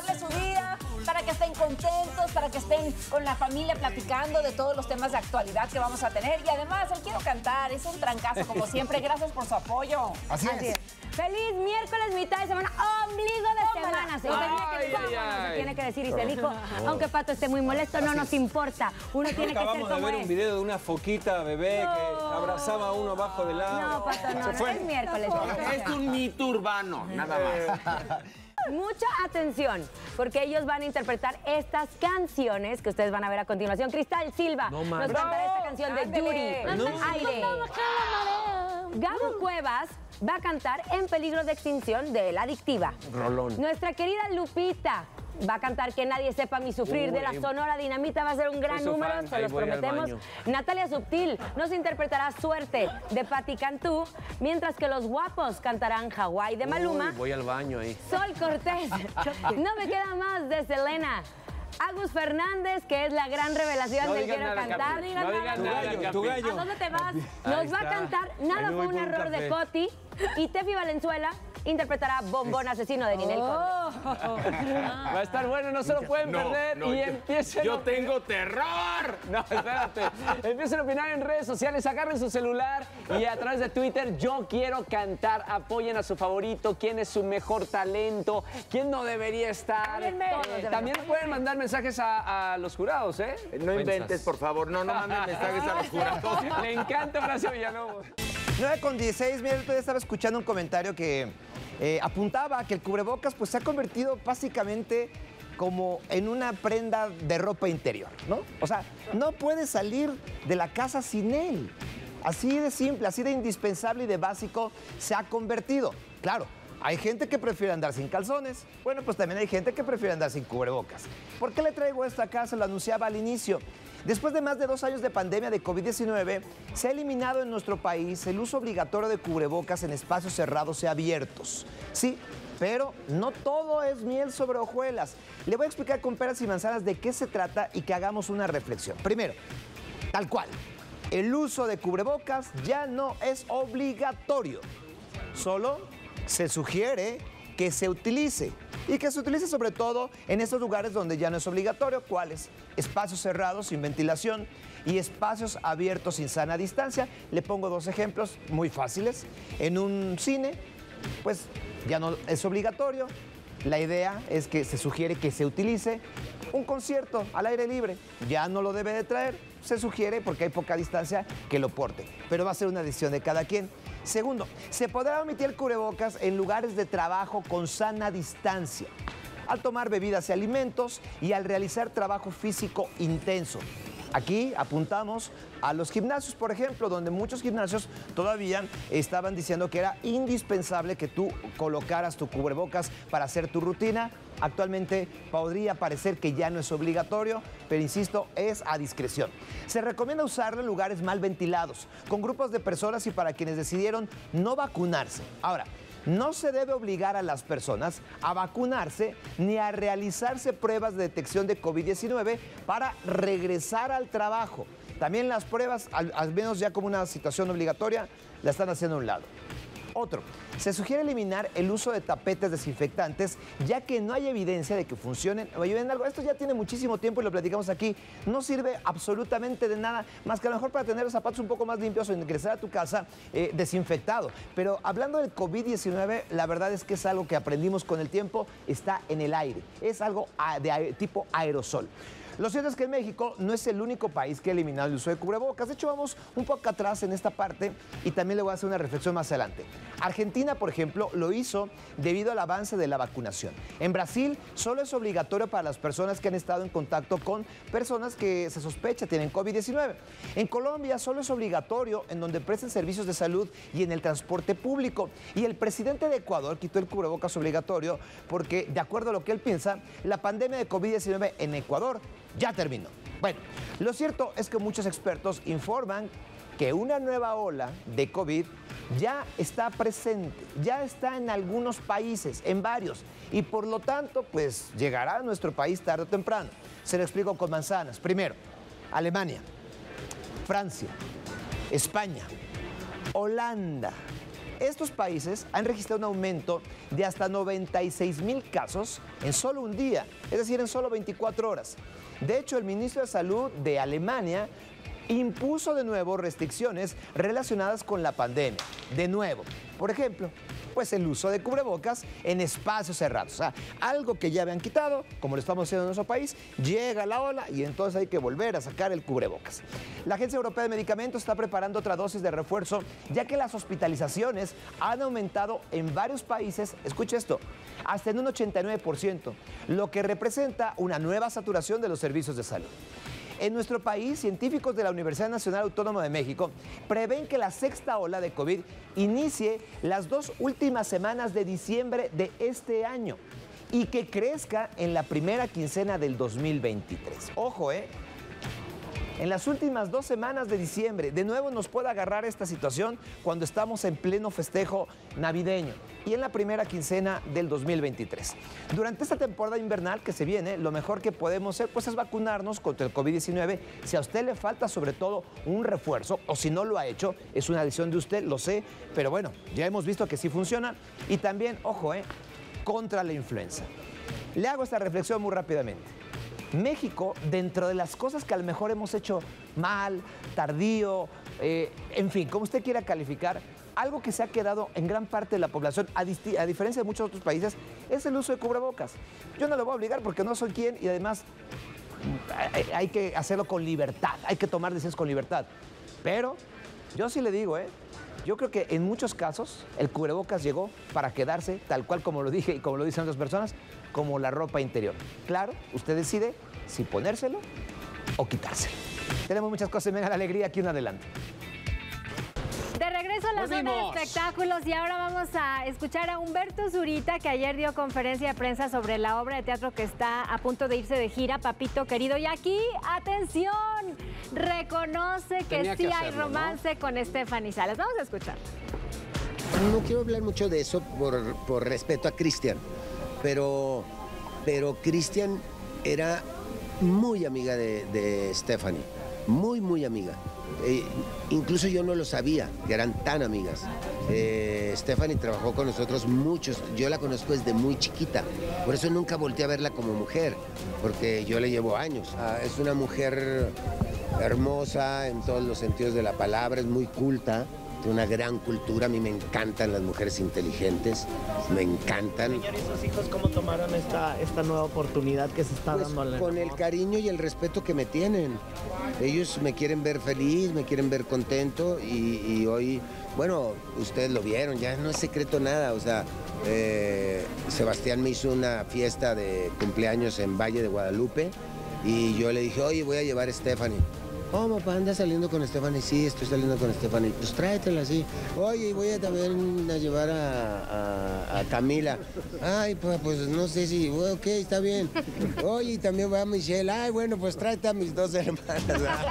alegrarles su día, para que estén contentos, para que estén con la familia platicando de todos los temas de actualidad que vamos a tener. Y además, el Quiero Cantar es un trancazo, como siempre. Gracias por su apoyo. Así es. Feliz miércoles, mitad de semana, ombligo de semana. Se tiene que decir y se dijo, aunque Pato esté muy molesto, no nos importa. Uno tiene que ser como Acabamos de ver un video de una foquita bebé que abrazaba a uno abajo del agua. No, Pato, no, es miércoles. Es un mito urbano, nada más. Mucha atención, porque ellos van a interpretar estas canciones que ustedes van a ver a continuación. Cristal Silva nos cantará esta canción de Yuri. Aire. Gabo Cuevas va a cantar En peligro de extinción de La Adictiva. Rolón. Nuestra querida Lupita va a cantar Que nadie sepa mi sufrir de la Sonora Dinamita. Va a ser un gran número, se los prometemos. Natalia Subtil nos interpretará Suerte de Patti Cantú, mientras que Los Guapos cantarán Hawái de Maluma. Voy al baño ahí. Sol Cortés, No me queda más de Selena. Agus Fernández, que es la gran revelación del Quiero Cantar. No digas nada, Tu gallo. ¿A dónde te vas? Nos va a cantar Nada fue un error de Coti. Y Tefi Valenzuela interpretará Bombón Asesino de Ninel Conde. Va a estar bueno, no se lo pueden perder. Y empiecen. Yo tengo terror. No, espérate. Empiecen a opinar en redes sociales, agarren su celular y a través de Twitter, Yo Quiero Cantar. Apoyen a su favorito, quién es su mejor talento, quién no debería estar. También pueden mandar mensajes a los jurados, ¿eh? No inventes, por favor. No manden mensajes a los jurados. Le encanta Horacio Villalobos. 9:16, mira, yo estaba escuchando un comentario que apuntaba que el cubrebocas pues se ha convertido básicamente como en una prenda de ropa interior, ¿no? O sea, no puedes salir de la casa sin él. Así de simple, así de indispensable y de básico se ha convertido. Claro, hay gente que prefiere andar sin calzones. Bueno, pues también hay gente que prefiere andar sin cubrebocas. ¿Por qué le traigo esto acá? Se lo anunciaba al inicio. Después de más de 2 años de pandemia de COVID-19, se ha eliminado en nuestro país el uso obligatorio de cubrebocas en espacios cerrados y abiertos. Sí, pero no todo es miel sobre hojuelas. Le voy a explicar con peras y manzanas de qué se trata y que hagamos una reflexión. Primero, tal cual, el uso de cubrebocas ya no es obligatorio. Solo se sugiere que se utilice. Y que se utilice sobre todo en estos lugares donde ya no es obligatorio. ¿Cuáles? Espacios cerrados sin ventilación y espacios abiertos sin sana distancia. Le pongo 2 ejemplos muy fáciles. En un cine, pues ya no es obligatorio. La idea es que se sugiere que se utilice. Un concierto al aire libre, ya no lo debe de traer. Se sugiere, porque hay poca distancia, que lo porte. Pero va a ser una decisión de cada quien. Segundo, se podrá omitir el cubrebocas en lugares de trabajo con sana distancia, al tomar bebidas y alimentos y al realizar trabajo físico intenso. Aquí apuntamos a los gimnasios, por ejemplo, donde muchos gimnasios todavía estaban diciendo que era indispensable que tú colocaras tu cubrebocas para hacer tu rutina. Actualmente podría parecer que ya no es obligatorio, pero insisto, es a discreción. Se recomienda usarlo en lugares mal ventilados, con grupos de personas y para quienes decidieron no vacunarse. Ahora, no se debe obligar a las personas a vacunarse ni a realizarse pruebas de detección de COVID-19 para regresar al trabajo. También las pruebas, al menos ya como una situación obligatoria, la están haciendo a un lado. Otro, se sugiere eliminar el uso de tapetes desinfectantes, ya que no hay evidencia de que funcionen o ayuden en algo. Esto ya tiene muchísimo tiempo y lo platicamos aquí. No sirve absolutamente de nada, más que a lo mejor para tener los zapatos un poco más limpios o ingresar a tu casa desinfectado. Pero hablando del COVID-19, la verdad es que es algo que aprendimos con el tiempo, está en el aire. Es algo de tipo aerosol. Lo cierto es que México no es el único país que ha eliminado el uso de cubrebocas. De hecho, vamos un poco atrás en esta parte y también le voy a hacer una reflexión más adelante. Argentina, por ejemplo, lo hizo debido al avance de la vacunación. En Brasil, solo es obligatorio para las personas que han estado en contacto con personas que se sospecha tienen COVID-19. En Colombia, solo es obligatorio en donde presten servicios de salud y en el transporte público. Y el presidente de Ecuador quitó el cubrebocas obligatorio porque, de acuerdo a lo que él piensa, la pandemia de COVID-19 en Ecuador ya terminó. Bueno, lo cierto es que muchos expertos informan que una nueva ola de COVID ya está presente, ya está en algunos países, en varios, y por lo tanto, pues llegará a nuestro país tarde o temprano. Se lo explico con manzanas. Primero, Alemania, Francia, España, Holanda, Estos países han registrado un aumento de hasta 96,000 casos en solo un día, es decir, en solo 24 horas. De hecho, el ministro de Salud de Alemania impuso de nuevo restricciones relacionadas con la pandemia. De nuevo, por ejemplo, pues el uso de cubrebocas en espacios cerrados. O sea, algo que ya habían quitado, como lo estamos haciendo en nuestro país, llega la ola y entonces hay que volver a sacar el cubrebocas. La Agencia Europea de Medicamentos está preparando otra dosis de refuerzo, ya que las hospitalizaciones han aumentado en varios países, escuche esto, hasta en un 89%, lo que representa una nueva saturación de los servicios de salud. En nuestro país, científicos de la Universidad Nacional Autónoma de México prevén que la sexta ola de COVID inicie las 2 últimas semanas de diciembre de este año y que crezca en la primera quincena del 2023. Ojo, en las últimas 2 semanas de diciembre, de nuevo nos puede agarrar esta situación cuando estamos en pleno festejo navideño y en la primera quincena del 2023. Durante esta temporada invernal que se viene, lo mejor que podemos hacer pues, es vacunarnos contra el COVID-19. Si a usted le falta sobre todo un refuerzo, o si no lo ha hecho, es una decisión de usted, lo sé, pero bueno, ya hemos visto que sí funciona. Y también, ojo, contra la influenza. Le hago esta reflexión muy rápidamente. México, dentro de las cosas que a lo mejor hemos hecho mal, tardío, en fin, como usted quiera calificar, algo que se ha quedado en gran parte de la población, a diferencia de muchos otros países, es el uso de cubrebocas. Yo no lo voy a obligar porque no soy quien y además hay que hacerlo con libertad, hay que tomar decisiones con libertad. Pero yo sí le digo, yo creo que en muchos casos el cubrebocas llegó para quedarse, tal cual como lo dije y como lo dicen otras personas, como la ropa interior. Claro, usted decide si ponérselo o quitárselo. Tenemos muchas cosas en Venga la Alegría, aquí en adelante. De regreso a la zona de espectáculos y ahora vamos a escuchar a Humberto Zurita, que ayer dio conferencia de prensa sobre la obra de teatro que está a punto de irse de gira, Papito Querido. Y aquí, atención, reconoce que sí hay romance, ¿no?, con Stephanie Salas. Vamos a escuchar. No quiero hablar mucho de eso por respeto a Cristian, pero Cristian era muy amiga de Stephanie, muy amiga. Incluso yo no lo sabía, que eran tan amigas. Stephanie trabajó con nosotros muchos, yo la conozco desde muy chiquita, por eso nunca volteé a verla como mujer, porque yo le llevo años. Es una mujer hermosa en todos los sentidos de la palabra, es muy culta, tiene una gran cultura. A mí me encantan las mujeres inteligentes, me encantan. Señor, ¿y sus hijos cómo tomaron esta nueva oportunidad que se está dando? Con el cariño y el respeto que me tienen. Ellos me quieren ver feliz, me quieren ver contento y hoy, bueno, ustedes lo vieron, ya no es secreto nada, o sea, Sebastián me hizo una fiesta de cumpleaños en Valle de Guadalupe y yo le dije, oye, voy a llevar a Stephanie. Oh, papá, ¿andas saliendo con Stephanie? Sí, estoy saliendo con Stephanie. Pues tráetela así. Oye, voy a también a llevar a Camila. Ay, pues no sé si... Ok, está bien. Oye, también va a Michelle. Ay, bueno, pues tráete a mis 2 hermanas.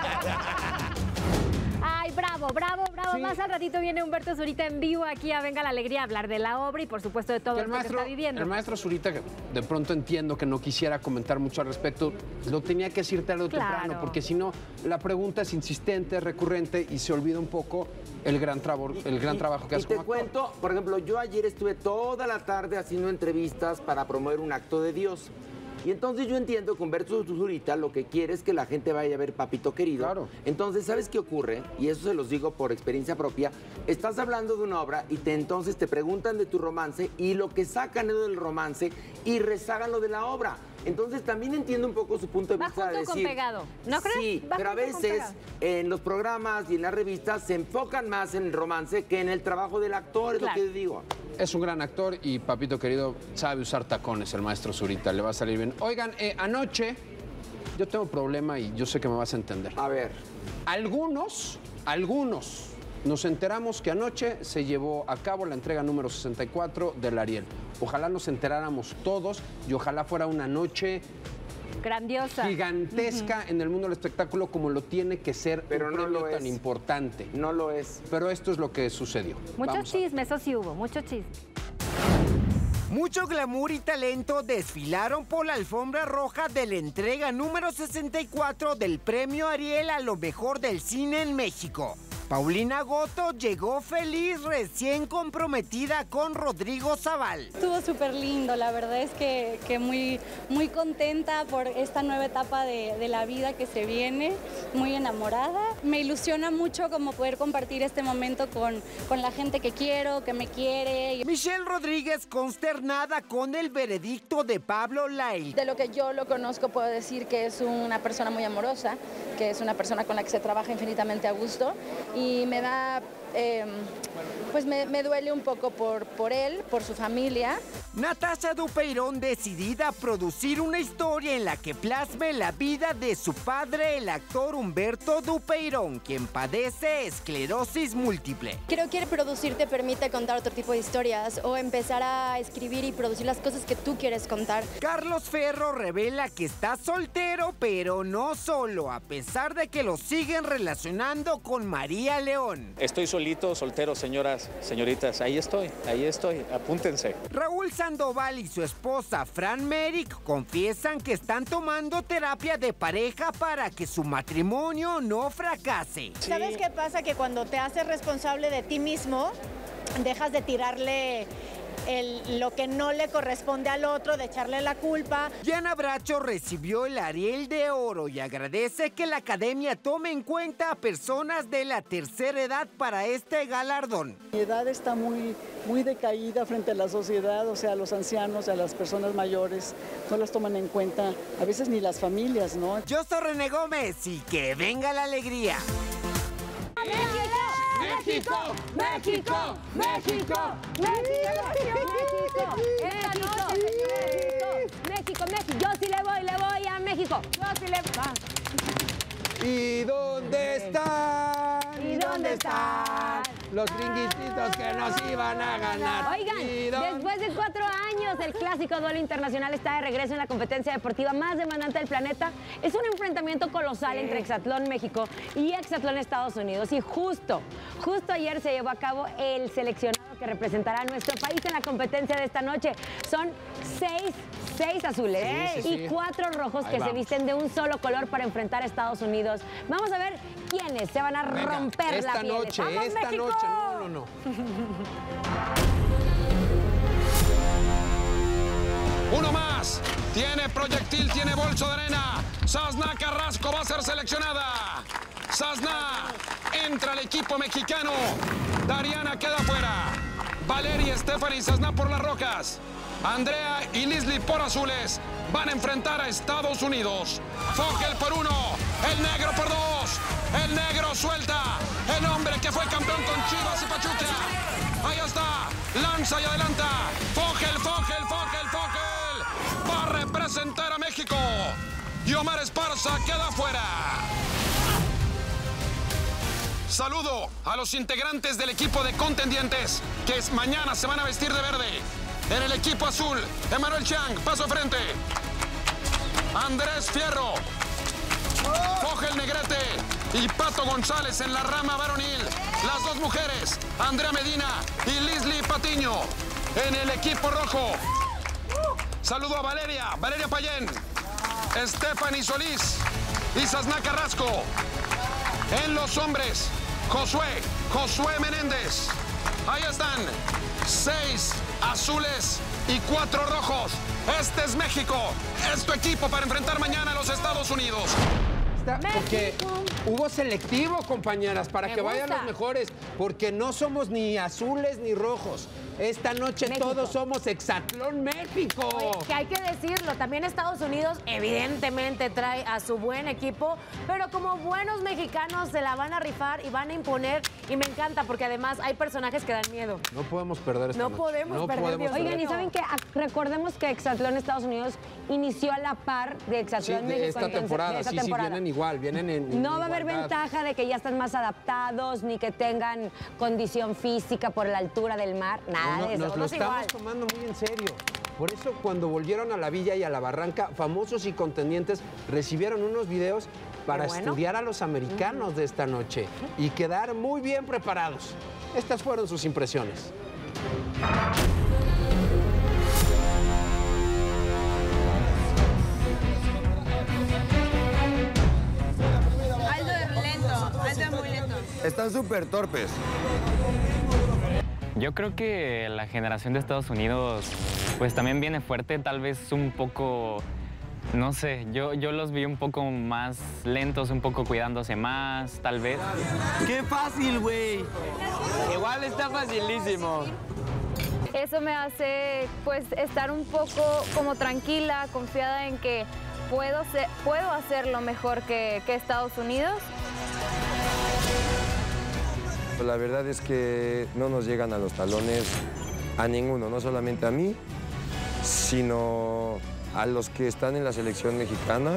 Ay, bravo. Sí. Más al ratito viene Humberto Zurita en vivo aquí a Venga la Alegría a hablar de la obra y por supuesto de todo lo que está viviendo. El maestro Zurita, que de pronto entiendo que no quisiera comentar mucho al respecto, lo tenía que decir tarde o temprano, porque si no, la pregunta es insistente, recurrente y se olvida un poco el gran trabajo que hace. Y te cuento, por ejemplo, yo ayer estuve toda la tarde haciendo entrevistas para promover un acto de Dios. Y entonces yo entiendo que Humberto Zurita lo que quiere es que la gente vaya a ver Papito Querido. Claro. Entonces, ¿sabes qué ocurre? Y eso se los digo por experiencia propia. Estás hablando de una obra y entonces te preguntan de tu romance y lo que sacan es del romance y rezagan lo de la obra. Entonces también entiendo un poco su punto de vista de decir... con pegado, ¿no crees? Sí, pero a veces en los programas y en las revistas se enfocan más en el romance que en el trabajo del actor, es lo que digo. Es un gran actor y Papito Querido sabe usar tacones, el maestro Zurita, le va a salir bien. Oigan, anoche yo tengo un problema y yo sé que me vas a entender. A ver. Algunos nos enteramos que anoche se llevó a cabo la entrega número 64 del Ariel. Ojalá nos enteráramos todos y ojalá fuera una noche grandiosa, gigantesca en el mundo del espectáculo como lo tiene que ser, pero un premio tan importante. No lo es. Pero esto es lo que sucedió. Mucho chisme, eso sí hubo, mucho chisme. Mucho glamour y talento desfilaron por la alfombra roja de la entrega número 64 del Premio Ariel a lo mejor del cine en México. Paulina Goto llegó feliz recién comprometida con Rodrigo Zabal. Estuvo súper lindo, la verdad es que muy, muy contenta por esta nueva etapa de la vida que se viene, muy enamorada. Me ilusiona mucho como poder compartir este momento con la gente que quiero, que me quiere. Michelle Rodríguez consternada con el veredicto de Pablo Lyle. De lo que yo lo conozco puedo decir que es una persona muy amorosa, que es una persona con la que se trabaja infinitamente a gusto y me da, pues me duele un poco por él, por su familia. Natasha Dupeirón decidida a producir una historia en la que plasme la vida de su padre, el actor Humberto Dupeirón, quien padece esclerosis múltiple. Creo que producir te permite contar otro tipo de historias o empezar a escribir y producir las cosas que tú quieres contar. Carlos Ferro revela que está soltero, pero no solo, a pesar de que lo siguen relacionando con María León. Estoy solito, soltero, señoras, señoritas, ahí estoy, apúntense. Raúl Sandoval y su esposa Fran Merrick confiesan que están tomando terapia de pareja para que su matrimonio no fracase. Sí. ¿Sabes qué pasa? Que cuando te haces responsable de ti mismo, dejas de tirarle lo que no le corresponde al otro, de echarle la culpa. Diana Bracho recibió el Ariel de Oro y agradece que la Academia tome en cuenta a personas de la tercera edad para este galardón. Mi edad está muy decaída frente a la sociedad, o sea, a los ancianos, a las personas mayores, no las toman en cuenta, a veces ni las familias, ¿no? Yo soy René Gómez y que venga la alegría. ¡México! ¡México! ¡México! ¡México! ¡México! ¡México! Yo sí le voy a México. Yo sí le voy. ¿Y dónde están? ¿Y dónde están? Los gringuititos que nos iban a ganar. Oigan, después de 4 años, el clásico duelo internacional está de regreso en la competencia deportiva más demandante del planeta. Es un enfrentamiento colosal entre Hexatlón México y Hexatlón Estados Unidos. Y justo ayer se llevó a cabo el seleccionado que representará a nuestro país en la competencia de esta noche. Son 6 azules y 4 rojos que se visten de un solo color para enfrentar a Estados Unidos. Vamos a ver quiénes se van a romper la piel. Esta noche, no. Uno más. Tiene proyectil, tiene bolso de arena. Sasna Carrasco va a ser seleccionada. Sasna entra al equipo mexicano. Dariana queda fuera. Valeria, Stephanie y Sasna por las rocas. Andrea y Leslie por azules van a enfrentar a Estados Unidos. Fogel por 1, el negro por 2. El negro suelta. El hombre que fue campeón con Chivas y Pachuca. Ahí está. Lanza y adelanta. Fogel. Va a representar a México. Y Omar Esparza queda fuera. Saludo a los integrantes del equipo de contendientes que mañana se van a vestir de verde. En el equipo azul, Emmanuel Chang, paso frente. Andrés Fierro. Fogel Negrete y Pato González en la rama varonil. Las 2 mujeres, Andrea Medina y Leslie Patiño. En el equipo rojo, saludo a Valeria Payén, Stephanie Solís y Sasna Carrasco. En los hombres, Josué Menéndez. Ahí están, 6 azules y 4 rojos. Este es México. Es tu equipo para enfrentar mañana a los Estados Unidos. Porque hubo selectivo, compañeras, para que vayan los mejores, porque no somos ni azules ni rojos. Esta noche todos somos Hexatlón México. Oye, que hay que decirlo, también Estados Unidos evidentemente trae a su buen equipo, pero como buenos mexicanos se la van a rifar y van a imponer, y me encanta porque además hay personajes que dan miedo. No podemos perder esta noche. No podemos perder. Oigan, y ¿saben qué? Recordemos que Hexatlón Estados Unidos inició a la par de Hexatlón México. Esta temporada, sí, vienen igual, vienen en no va a haber ventaja de que ya están más adaptados, ni que tengan condición física por la altura del mar, nada de eso. Nos lo estamos tomando muy en serio. Por eso cuando volvieron a la Villa y a la Barranca, famosos y contendientes recibieron unos videos para estudiar a los americanos de esta noche y quedar muy bien preparados. Estas fueron sus impresiones. Están súper torpes. Yo creo que la generación de Estados Unidos pues también viene fuerte, tal vez un poco, no sé, yo los vi un poco más lentos, un poco cuidándose más, tal vez. ¡Qué fácil, güey! Igual está facilísimo. Eso me hace pues estar un poco como tranquila, confiada en que puedo hacerlo mejor que Estados Unidos. La verdad es que no nos llegan a los talones a ninguno, no solamente a mí, sino a los que están en la selección mexicana.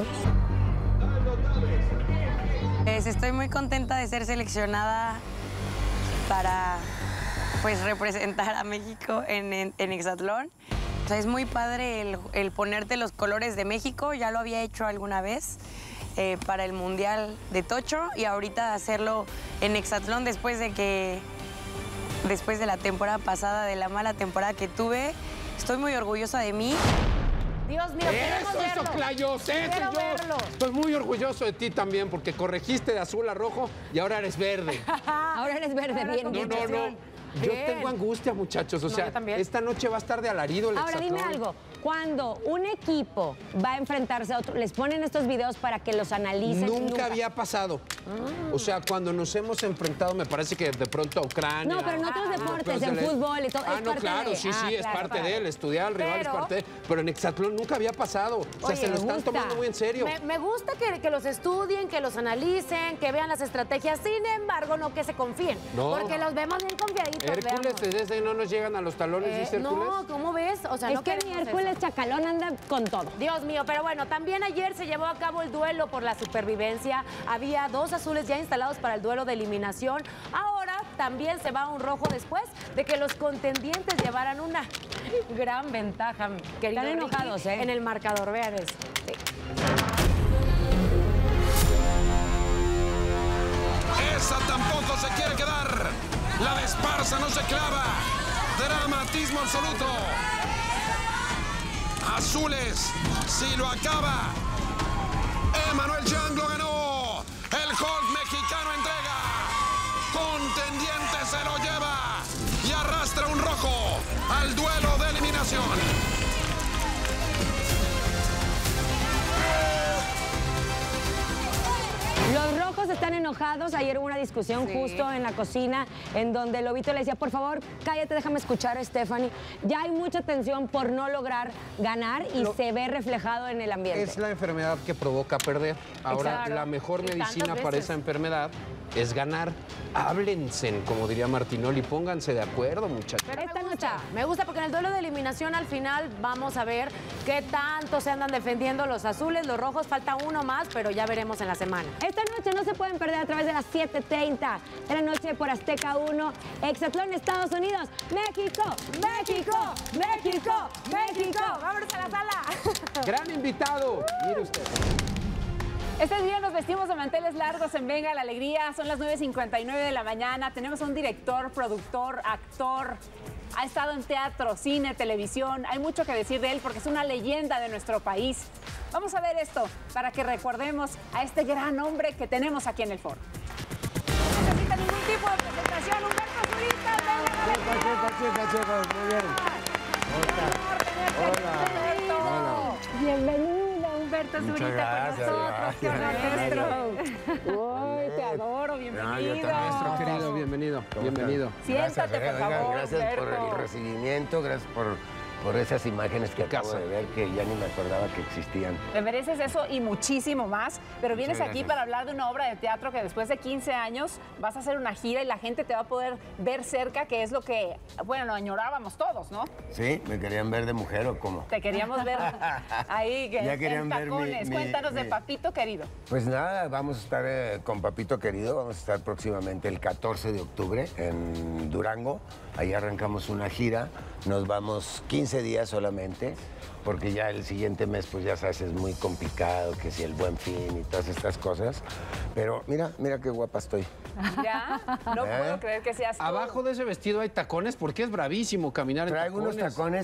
Estoy muy contenta de ser seleccionada para pues, representar a México en hexatlón. O sea, es muy padre el ponerte los colores de México, ya lo había hecho alguna vez. Para el Mundial de Tocho y ahorita hacerlo en hexatlón después de la temporada pasada, de la mala temporada que tuve. Estoy muy orgullosa de mí. Dios mío, queremos verlo. Eso, Clayos, Quiero yo verlo. estoy muy orgulloso de ti también porque corregiste de azul a rojo y ahora eres verde. Ahora eres verde, bien. No. Yo tengo angustia, muchachos. O sea, esta noche va a estar de alarido el Ahora, hexatlón. dime algo. Cuando un equipo va a enfrentarse a otro, ¿les ponen estos videos para que los analicen? Nunca había pasado. O sea, cuando nos hemos enfrentado, me parece que de pronto a Ucrania. No, pero en otros deportes, en fútbol y todo. Ah, no, claro, sí, es parte de él. Estudiar al rival es parte de él. Pero en hexatlón nunca había pasado. O sea, se lo están tomando muy en serio. Me gusta que los estudien, que los analicen, que vean las estrategias. Sin embargo, no que se confíen. No. Porque los vemos bien confiaditos. Hércules, desde no nos llegan a los talones, dice Hércules. No, ¿cómo ves? O sea, es no que mi Hércules Chacalón anda con todo. Dios mío, pero bueno, también ayer se llevó a cabo el duelo por la supervivencia. Había 2 azules ya instalados para el duelo de eliminación. Ahora también se va un rojo después de que los contendientes llevaran una gran ventaja, querido Están Ricky, enojados, en el marcador. Vean eso. Sí. Esa tampoco se quiere quedar. La de Esparza no se clava. Dramatismo absoluto. Azules, si lo acaba. Emmanuel Yang lo ganó. El Hulk mexicano entrega. Contendiente se lo lleva. Y arrastra un rojo al duelo de eliminación. Los rojos están enojados. Ayer hubo una discusión justo en la cocina en donde Lobito le decía, por favor, cállate, déjame escuchar a Stephanie. Ya hay mucha tensión por no lograr ganar y se ve reflejado en el ambiente. Es la enfermedad que provoca perder. Ahora, Exacto. la mejor Y medicina tantas para veces. esa enfermedad es ganar. Háblense, como diría Martinoli, pónganse de acuerdo, muchachos. Pero me gusta porque en el duelo de eliminación al final vamos a ver qué tanto se andan defendiendo los azules, los rojos. Falta uno más, pero ya veremos en la semana. Esta noche no se pueden perder a través de las 7:30 de la noche por Azteca 1, Hexatlón, Estados Unidos, México, México, México, México. ¡Vámonos a la sala! Gran invitado. Mire usted. Este día nos vestimos de manteles largos en Venga la Alegría. Son las 9:59 de la mañana. Tenemos a un director, productor, actor. Ha estado en teatro, cine, televisión. Hay mucho que decir de él porque es una leyenda de nuestro país. Vamos a ver esto para que recordemos a este gran hombre que tenemos aquí en el foro. No necesita ningún tipo de presentación. Humberto Zurita, Venga la Alegría. Muy bien. Hola. Bienvenido, Humberto Muchas Zurita, gracias, con nosotros. Qué honor, Uy, te adoro, bienvenido. Maestro querido, bienvenido. Bienvenido. Siéntate, por favor, Gracias por Humberto. el recibimiento, gracias por esas imágenes que acabo de ver, que ya ni me acordaba que existían. Te mereces eso y muchísimo más, pero vienes Muchas aquí gracias. para hablar de una obra de teatro que después de 15 años vas a hacer una gira y la gente te va a poder ver cerca, que es lo que, bueno, lo añorábamos todos, ¿no? ¿Sí? ¿Me querían ver de mujer o cómo? Te queríamos ver ahí Ya en querían ver tacones. Cuéntanos de Papito Querido. Pues nada, vamos a estar con Papito Querido, vamos a estar próximamente el 14 de octubre en Durango. Ahí arrancamos una gira, nos vamos 15 días solamente, porque ya el siguiente mes, pues ya sabes, es muy complicado, que si el Buen Fin y todas estas cosas. Pero mira qué guapa estoy. ¿Ya? No puedo creer que seas tú. Abajo de ese vestido hay tacones porque es bravísimo caminar en Traigo tacones. unos tacones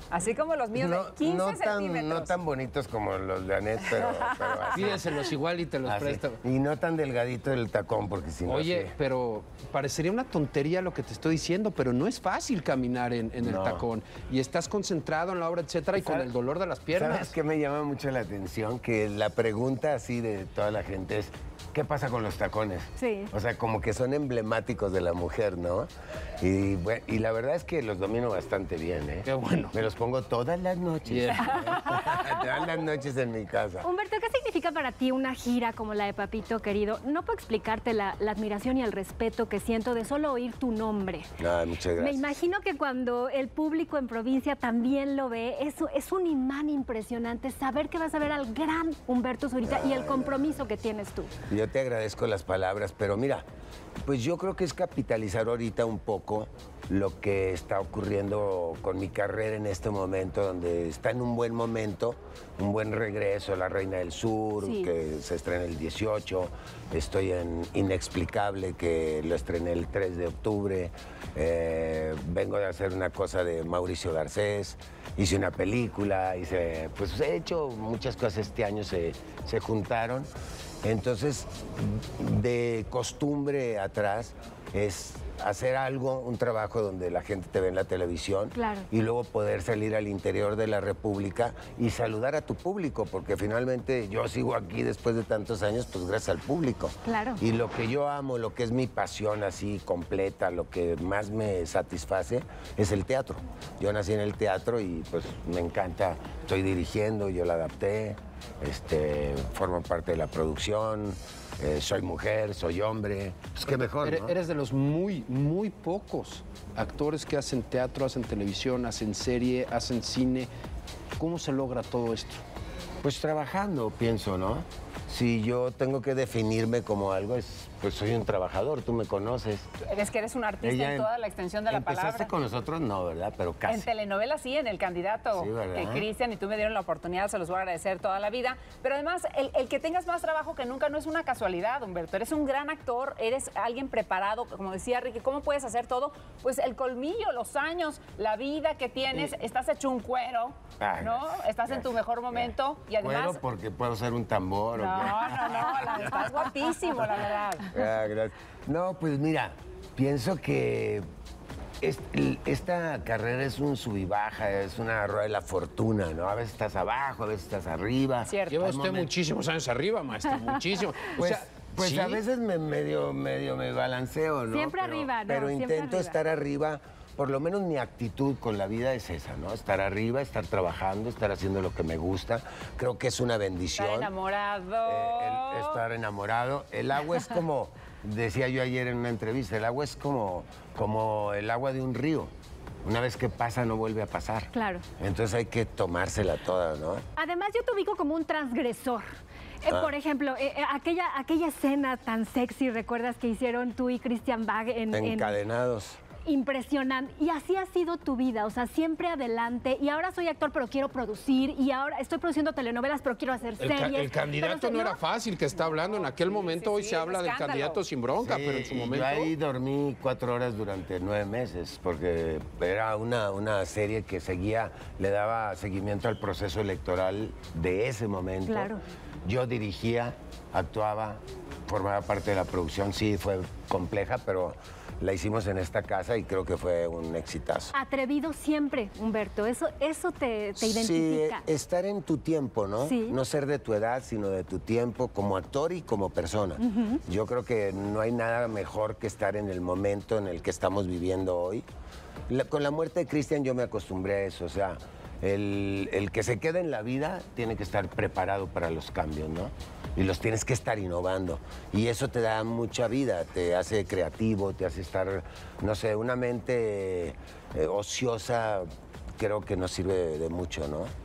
Así como los míos de 15 centímetros. No tan bonitos como los de Anet, pero así. Pídeselos igual y te los presto. Y no tan delgadito el tacón, porque si no... Oye, pero parecería una tontería lo que te estoy diciendo, pero no es fácil caminar en el tacón. Y estás concentrado en la obra, etcétera, y con el dolor de las piernas. ¿Sabes qué me llama mucho la atención? Que la pregunta así de toda la gente es, ¿qué pasa con los tacones? Sí. O sea, como que son emblemáticos de la mujer, ¿no? Y la verdad es que los domino bastante bien, ¿eh? Qué bueno. Me los pongo todas las noches. Todas las noches en mi casa. Humberto, ¿qué significa para ti una gira como la de Papito Querido? No puedo explicarte la admiración y el respeto que siento de solo oír tu nombre. Ay, muchas gracias. Me imagino que cuando el público en provincia también lo ve, eso es un imán impresionante, saber que vas a ver al gran Humberto Zurita y el compromiso que tienes tú. Yo te agradezco las palabras, pero mira, pues yo creo que es capitalizar ahorita un poco lo que está ocurriendo con mi carrera en este momento, donde está en un buen momento, un buen regreso, La Reina del Sur, Sí. que se estrena el 18, estoy en Inexplicable, que lo estrené el 3 de octubre, vengo de hacer una cosa de Mauricio Garcés, hice una película, pues he hecho muchas cosas este año, se juntaron. Entonces, de costumbre atrás es hacer algo, un trabajo donde la gente te ve en la televisión. Claro. Y luego poder salir al interior de la República y saludar a tu público, porque finalmente yo sigo aquí después de tantos años, pues gracias al público. Claro. Y lo que yo amo, lo que es mi pasión así completa, lo que más me satisface es el teatro. Yo nací en el teatro y pues me encanta, estoy dirigiendo, yo la adapté. Formo parte de la producción, soy mujer, soy hombre, pues qué mejor, ¿no? Eres de los muy, muy pocos actores que hacen teatro, hacen televisión, hacen serie, hacen cine. ¿Cómo se logra todo esto? Pues trabajando, pienso, ¿no? Si yo tengo que definirme como algo, pues soy un trabajador, tú me conoces. Eres que eres un artista en toda la extensión de la palabra. Empezaste con nosotros, no, ¿verdad? Pero casi. En telenovelas sí, en El Candidato, Sí, ¿verdad? que Cristian y tú me dieron la oportunidad, se los voy a agradecer toda la vida. Pero además, el que tengas más trabajo que nunca no es una casualidad, Humberto. Eres un gran actor, eres alguien preparado, como decía Ricky, ¿cómo puedes hacer todo? Pues el colmillo, los años, la vida que tienes, estás hecho un cuero, Ay, ¿no? Estás en tu mejor momento y además... Bueno, porque puedo ser un tambor. ¿o qué? No, estás guapísimo, la verdad. Gracias. No, pues mira, pienso que esta carrera es un sub y baja, es una rueda de la fortuna, ¿no? A veces estás abajo, a veces estás arriba. Cierto. Lleva usted muchísimos años arriba, maestro, muchísimo. Pues, ¿sí? A veces medio me balanceo, ¿no? Siempre arriba, ¿no? Pero Siempre intento arriba. estar arriba. Por lo menos mi actitud con la vida es esa, ¿no? Estar arriba, estar trabajando, estar haciendo lo que me gusta. Creo que es una bendición. Estar enamorado. Estar enamorado. El agua es como, decía yo ayer en una entrevista, el agua es como el agua de un río. Una vez que pasa, no vuelve a pasar. Claro. Entonces hay que tomársela toda, ¿no? Además, yo te ubico como un transgresor. Por ejemplo, aquella escena tan sexy, ¿recuerdas que hicieron tú y Christian Bach Encadenados. Impresionante. Y así ha sido tu vida, o sea, siempre adelante. Y ahora soy actor, pero quiero producir. Y ahora estoy produciendo telenovelas, pero quiero hacer series. El candidato pero, no era fácil que está hablando. En aquel momento, hoy se habla del candidato sin bronca, pero en su momento... Yo ahí dormí 4 horas durante 9 meses, porque era una serie que le daba seguimiento al proceso electoral de ese momento. Claro. Yo dirigía, actuaba, formaba parte de la producción. Sí, fue compleja, pero la hicimos en esta casa y creo que fue un exitazo. Atrevido siempre, Humberto. Eso te identifica. Sí, estar en tu tiempo, ¿no? Sí. No ser de tu edad, sino de tu tiempo, como actor y como persona. Yo creo que no hay nada mejor que estar en el momento en el que estamos viviendo hoy. Con la muerte de Christian yo me acostumbré a eso, o sea, el que se queda en la vida tiene que estar preparado para los cambios, ¿no? Y los tienes que estar innovando. Y eso te da mucha vida, te hace creativo, te hace estar, no sé, una mente ociosa creo que no sirve de mucho, ¿no?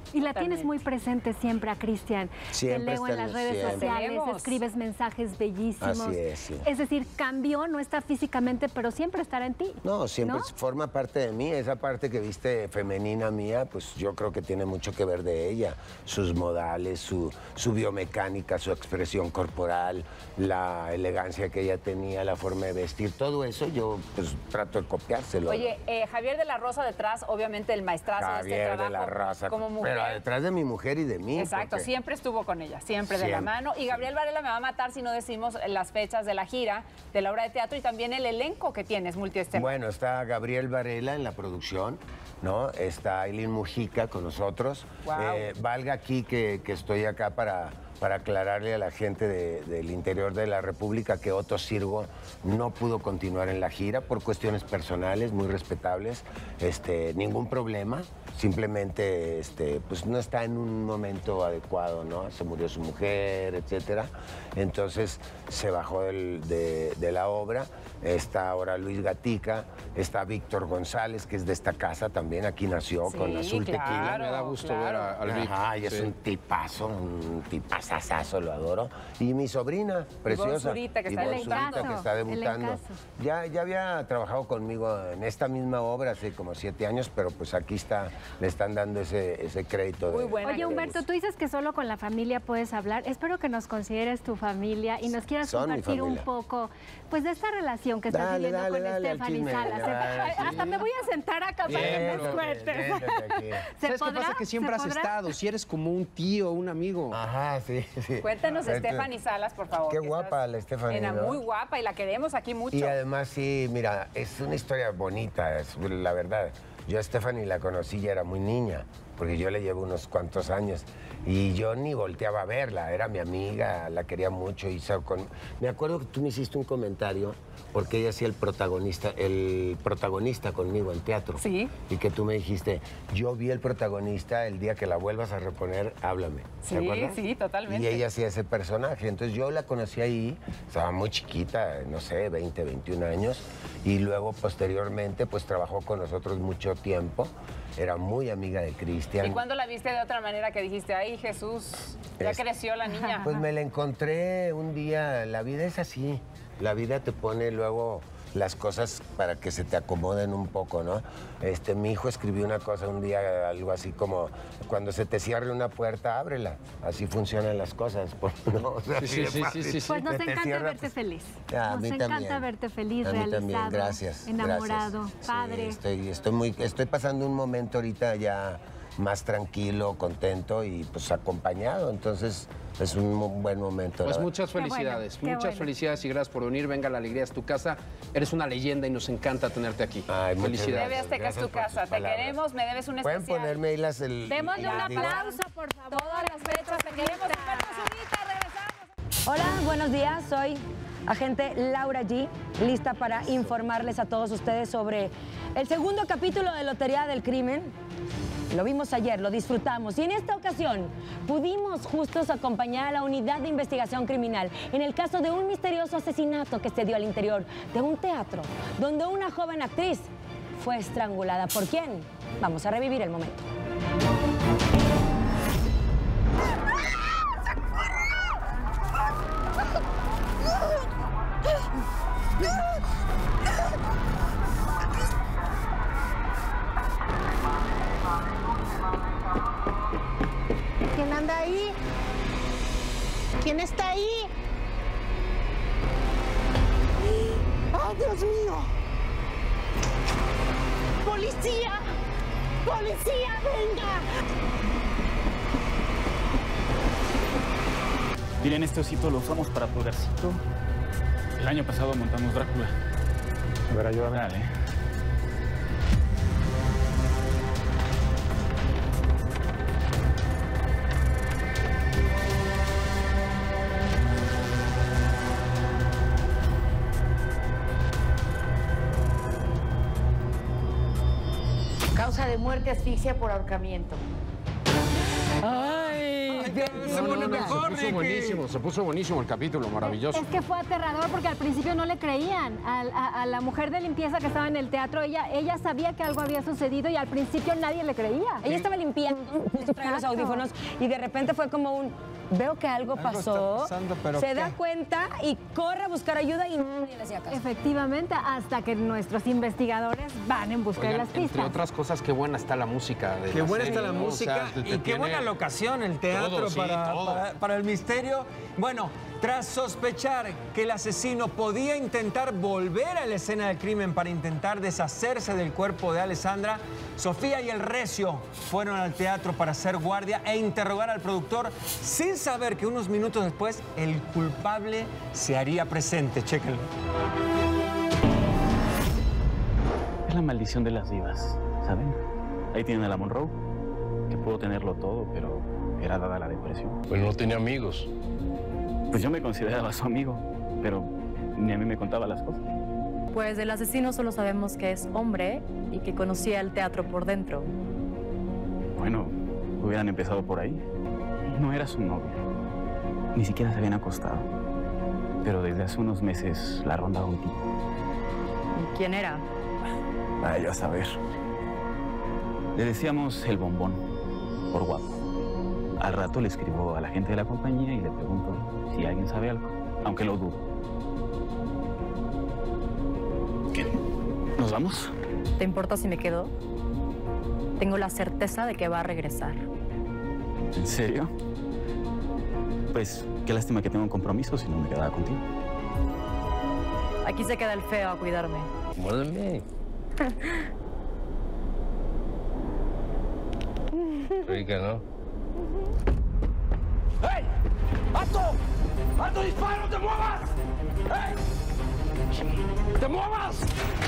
Y la tienes muy presente siempre a Cristian. Te leo en las redes sociales, escribes mensajes bellísimos. Así es, sí. Es decir, cambió, no está físicamente, pero siempre estará en ti. No, siempre forma parte de mí. Esa parte que viste femenina mía, pues yo creo que tiene mucho que ver de ella. Sus modales, su biomecánica, su expresión corporal, la elegancia que ella tenía, la forma de vestir, todo eso yo pues trato de copiárselo. Oye, Javier de la Rosa detrás, obviamente el maestrazo Javier de este trabajo de la Rosa, como mujer. pero detrás de mi mujer y de mí. Exacto, porque... siempre estuvo con ella, siempre de la mano. Y Gabriel Varela me va a matar si no decimos las fechas de la gira, de la obra de teatro y también el elenco que tienes, multiescena. Bueno, está Gabriel Varela en la producción, ¿no? Está Aileen Mujica con nosotros. Wow. Valga aquí que estoy acá para aclararle a la gente del interior de la República que Otto Sirgo no pudo continuar en la gira por cuestiones personales muy respetables, ningún problema, simplemente pues no está en un momento adecuado, ¿no? Se murió su mujer, etcétera, entonces se bajó de la obra. Está ahora Luis Gatica, está Víctor González, que es de esta casa también, aquí nació con Azul Tequila. Me da gusto ver al Vic. Y es un tipazo, un tipazazazo, lo adoro. Y mi sobrina, preciosa. Zurita, que está debutando. Ya había trabajado conmigo en esta misma obra hace como 7 años, pero pues aquí le están dando ese crédito. Muy bueno. Oye, Humberto, tú dices que solo con la familia puedes hablar. Espero que nos consideres tu familia y nos quieras compartir un poco pues de esta relación que estás viviendo con Stephanie Salas. Hasta me voy a sentar acá para que me cuentes. ¿Sabes qué pasa? Que siempre has estado, si eres como un tío, un amigo. Ajá, sí. Cuéntanos, Stephanie Salas, por favor. Qué guapa la Stephanie, ¿no? Muy guapa y la queremos aquí mucho. Y además, sí, mira, es una historia bonita, es la verdad. Yo a Stephanie la conocí, ya era muy niña, porque yo le llevo unos cuantos años. Y yo ni volteaba a verla, era mi amiga, la quería mucho. Me acuerdo que tú me hiciste un comentario porque ella hacía el protagonista conmigo en teatro. Sí. Y que tú me dijiste, yo vi el protagonista, el día que la vuelvas a reponer, háblame. ¿Te acuerdas? Sí, totalmente. Y ella hacía ese personaje. Entonces yo la conocí ahí, estaba muy chiquita, no sé, 20, 21 años. Y luego, posteriormente, pues trabajó con nosotros mucho tiempo. Era muy amiga de Cristian. ¿Y cuándo la viste de otra manera que dijiste, ay, Jesús, ya creció la niña? Pues me la encontré un día, la vida es así. La vida te pone luego las cosas para que se te acomoden un poco, ¿no? Mi hijo escribió una cosa un día, algo así como, cuando se te cierre una puerta, ábrela. Así funcionan las cosas, ¿no? O sea, sí. Pues nos encanta verte feliz. Nos encanta verte feliz, realizado, también. Gracias. Enamorado, gracias. padre. Sí, estoy pasando un momento ahorita ya más tranquilo, contento y pues acompañado, entonces es un buen momento. Pues muchas felicidades, muchas felicidades y gracias por venir. Venga, la alegría es tu casa. Eres una leyenda y nos encanta tenerte aquí. Ay, felicidades. TV Azteca es tu casa. Te queremos, me debes un especial. Pueden ponerme ahí Démosle un aplauso, por favor. Todas las fechas, te queremos. Humberto Zurita, regresamos. Hola, buenos días. Soy agente Laura G, lista para informarles a todos ustedes sobre el segundo capítulo de Lotería del Crimen. Lo vimos ayer, lo disfrutamos y en esta ocasión pudimos justos acompañar a la unidad de investigación criminal en el caso de un misterioso asesinato que se dio al interior de un teatro donde una joven actriz fue estrangulada. ¿Por quién? Vamos a revivir el momento. ¿Quién anda ahí? ¿Quién está ahí? ¡Ay, Dios mío! ¡Policía! ¡Policía, venga! Miren, este osito lo usamos para pulgarcito. El año pasado montamos Drácula. A ver, ayúdame. Dale. Causa de muerte, asfixia por ahorcamiento. ¡Ay! Se puso buenísimo el capítulo, maravilloso. Es que fue aterrador porque al principio no le creían. A la mujer de limpieza que estaba en el teatro, ella sabía que algo había sucedido y al principio nadie le creía. Ella estaba limpiando, traía los audífonos y de repente fue como un... Veo que algo pasó, se da cuenta y corre a buscar ayuda y nadie le hacía caso. Efectivamente, hasta que nuestros investigadores van en busca de las pistas. Entre otras cosas, qué buena está la música. Qué buena está la música y qué buena locación el teatro para el misterio. Bueno, tras sospechar que el asesino podía intentar volver a la escena del crimen para intentar deshacerse del cuerpo de Alessandra, Sofía y el Recio fueron al teatro para hacer guardia e interrogar al productor sin saber que unos minutos después el culpable se haría presente. Chéquenlo. Es la maldición de las divas, ¿saben? Ahí tienen a la Monroe, que pudo tenerlo todo, pero era dada la depresión. Pues no tenía amigos. Pues yo me consideraba su amigo, pero ni a mí me contaba las cosas. Pues del asesino solo sabemos que es hombre y que conocía el teatro por dentro. Bueno, hubieran empezado por ahí. No era su novia. Ni siquiera se habían acostado. Pero desde hace unos meses la rondaba un tipo. ¿Y quién era? Ay, a saber. Le decíamos el bombón, por guapo. Al rato le escribo a la gente de la compañía y le pregunto si alguien sabe algo, aunque lo dudo. ¿Qué? ¿Nos vamos? ¿Te importa si me quedo? Tengo la certeza de que va a regresar. ¿En serio? Pues qué lástima que tengo un compromiso si no me quedaba contigo. Aquí se queda el feo a cuidarme. Muérdeme. Rica, ¿no? ¡Hey! ¡Alto! ¡Alto, disparo! ¡No te muevas! ¡Hey! ¡Te muevas!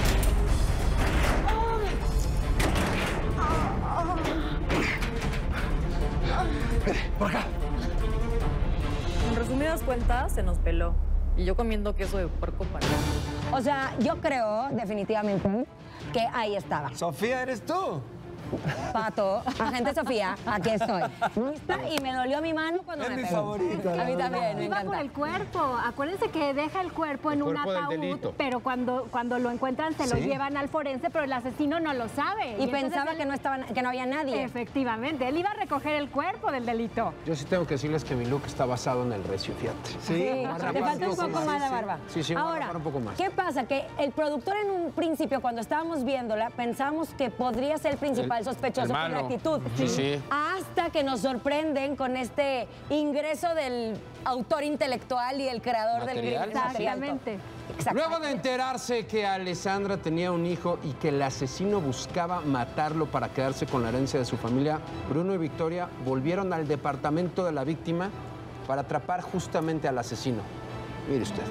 Por acá. En resumidas cuentas, se nos peló. Y yo comiendo queso de puerco para... O sea, yo creo definitivamente que ahí estaba. Sofía, ¿eres tú? Pato, agente Sofía, aquí estoy. ¿Lista? Y me dolió mi mano cuando me pegó. Es mi favorita. A mí también, me Iba encanta. por el cuerpo. Acuérdense que deja el cuerpo en un ataúd, pero cuando lo encuentran se lo llevan al forense, pero el asesino no lo sabe. Y pensaba que no había nadie. Efectivamente, él iba a recoger el cuerpo del delito. Yo sí tengo que decirles que mi look está basado en el Recio, fíjate. Sí, te falta un poco más la barba. Sí, ahora, un poco más. ¿Qué pasa? Que el productor en un principio, cuando estábamos viéndola, pensamos que podría ser el principal sospechoso por la actitud. Sí. Hasta que nos sorprenden con este ingreso del autor intelectual y el creador del grill. Exactamente. Luego de enterarse que Alessandra tenía un hijo y que el asesino buscaba matarlo para quedarse con la herencia de su familia, Bruno y Victoria volvieron al departamento de la víctima para atrapar justamente al asesino. Mire usted.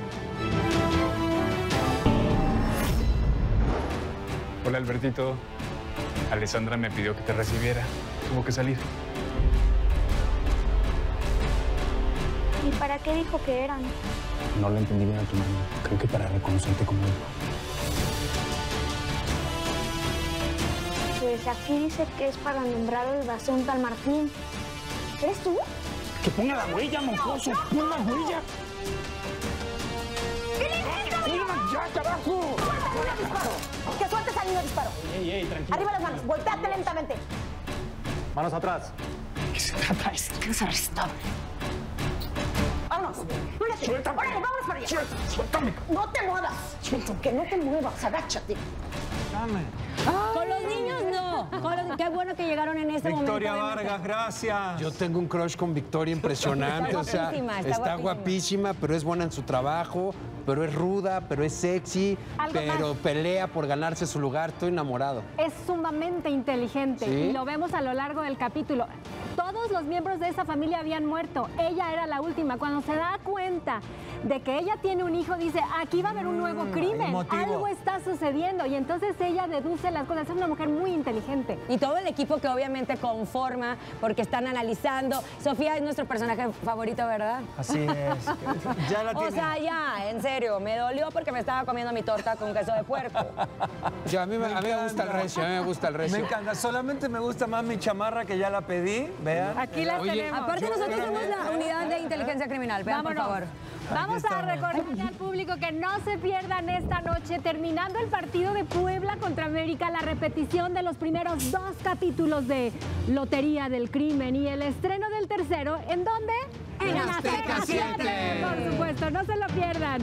Hola, Albertito. Alessandra me pidió que te recibiera. Tuvo que salir. ¿Y para qué dijo que eran? No lo entendí bien a tu mamá. Creo que para reconocerte como hijo. Pues aquí dice que es para nombrar el bastón tal Martín. ¿Eres tú? ¡Que ponga la huella, mocoso! ¡Pon la huella! ¡Ya, carajo! ¡Que sueltes al niño disparo! ¡Ey, tranquilo! Arriba las manos, volteate lentamente. Manos atrás. ¿De qué se trata esto? ¿Qué es arrestado? Vámonos. Suéltame. Órale, vámonos para allá. Suéltame. No te muevas. Que no te muevas, agáchate. Dame. Con los niños no. Qué bueno que llegaron en ese momento. Victoria Vargas, gracias. Yo tengo un crush con Victoria impresionante. Está o sea, guapísima, está guapísima, pero es buena en su trabajo, pero es ruda, pero es sexy, pero pelea por ganarse su lugar. Estoy enamorado. Es sumamente inteligente ¿Sí? y lo vemos a lo largo del capítulo. Todos los miembros de esa familia habían muerto. Ella era la última. Cuando se da cuenta de que ella tiene un hijo, dice, aquí va a haber un nuevo crimen. Algo está sucediendo. Y entonces ella deduce las cosas. Es una mujer muy inteligente. gente. Y todo el equipo que obviamente conforma, porque están analizando. Sofía es nuestro personaje favorito, ¿verdad? Así es. Ya la O sea, ya, en serio, me dolió porque me estaba comiendo mi torta con queso de puerco. A mí me gusta el recio, Me encanta, solamente me gusta más mi chamarra que ya la pedí, vean. Aquí la tenemos. Aparte nosotros somos la unidad de inteligencia criminal, vean, por favor. Vamos a recordarle al público que no se pierdan esta noche, terminando el partido de Puebla contra América, la repetición de los primeros 2 capítulos de Lotería del Crimen y el estreno del tercero, ¿en dónde? En Azteca 7. Por supuesto, no se lo pierdan.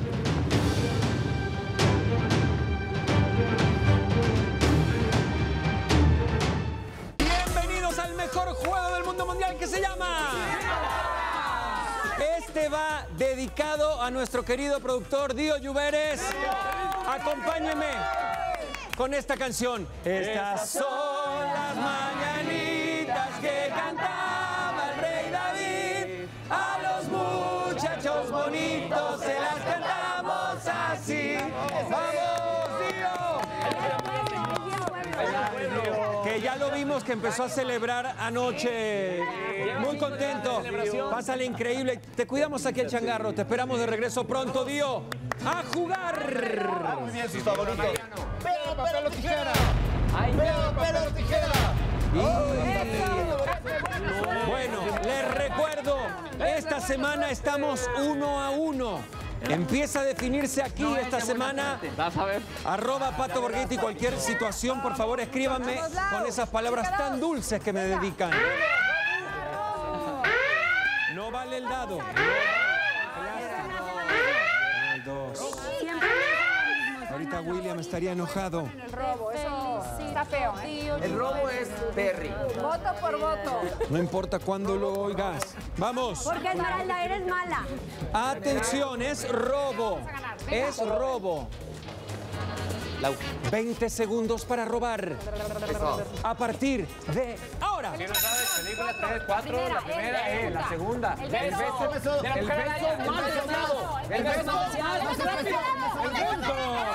Bienvenidos al mejor juego del mundo mundial que se llama... Este va dedicado a nuestro querido productor Dio Lluveres. Acompáñenme con esta canción. Estas son las mañanitas que cantaba el rey David. A los muchachos bonitos se las cantamos así. ¡Vamos, Dio! Que ya lo vimos que empezó a celebrar anoche. Muy contento. Pásale increíble. Te cuidamos aquí el changarro. Te esperamos de regreso pronto, Dio. ¡A jugar! Muy bien, sus favoritos. ¡Piedra, papel o tijera! ¡Piedra, papel o tijera! Bueno, les recuerdo, esta semana estamos 1-1. Empieza a definirse aquí esta semana. Vas a ver. @Pato Borghetti. Cualquier situación, por favor, escríbanme con esas palabras tan dulces que me dedican. No vale el dado. El 2. Ahorita William estaría enojado. El robo, eso está feo, ¿eh? El robo es Perry. Voto por voto. No importa cuándo lo oigas. ¡Vamos! Porque Esmeralda, eres mala. Atención, es robo. Es robo. 20 segundos para robar. A partir de ahora. Si no sabes, películas 3, 4, la primera es la segunda. El beso más sonado. El beso más rápido. El punto.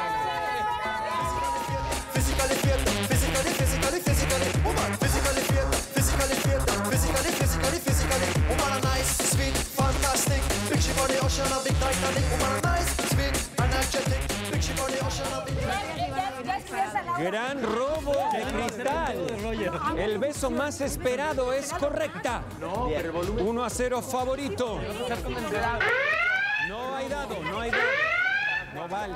Physically fit, physically, woman. Physically fit, physically, woman. Nice, sweet, fantastic. Picture body, ocean, a big Titanic. Woman, nice, sweet, energetic. Picture body, ocean, a big Titanic. Gran robo de Cristal. El beso más esperado es correcta. 1-0 favorito. No hay dado, no hay dado. No vale.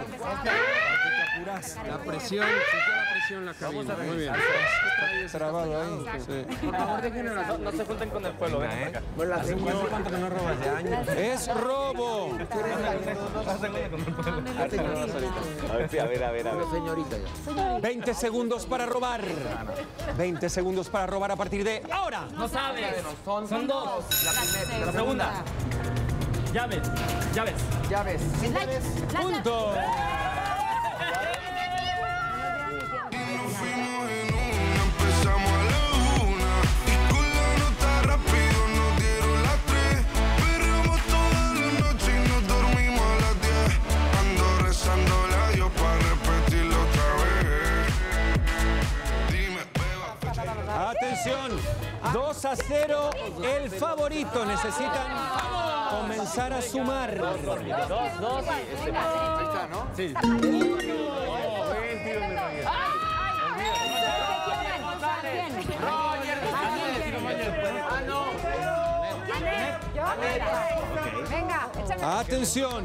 La presión, sintió la presión en la cabina. Muy bien. Está trabado ahí. Sí. Por favor, déjenme, no se junten con el pueblo. Ven acá. ¿Hace cuánto que no robas? De años. Es robo. A ver. Señorita. 20 segundos para robar. 20 segundos para robar a partir de ahora. No sabes. Son 2. La segunda. Llaves. Punto. Atención, 2-0, el favorito. Necesitan comenzar a sumar. 2. Sí. Venga, échame. Atención.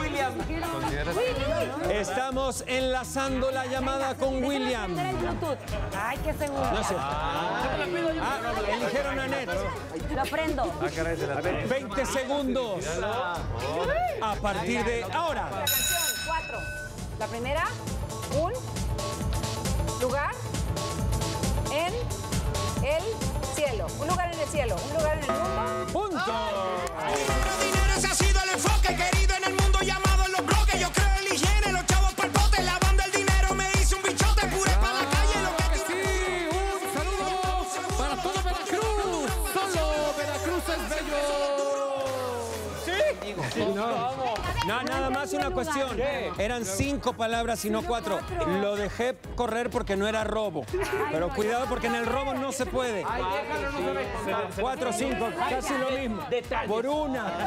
Estamos enlazando la llamada con William. Ay, qué seguro. No sé. Eligieron a Net. Lo prendo. 20 segundos. A partir de ahora. 4. La primera, un lugar en el cielo. Un lugar en el cielo. Un lugar en el mundo. ¡Punto! Dinero, ese ha sido el enfoque querido en el mundo llamado en los bloques. Yo creo en la higiene, los chavos por bote, lavando el dinero me hice un bichote puré para la calle. Lo que sí, un saludo para todo Veracruz. Solo Veracruz es bello. ¿Sí? No. No, nada más una cuestión. Eran 5 palabras y no 4. Lo dejé correr porque no era robo. Pero cuidado porque en el robo no se puede. 4, 5, casi lo mismo. Por una.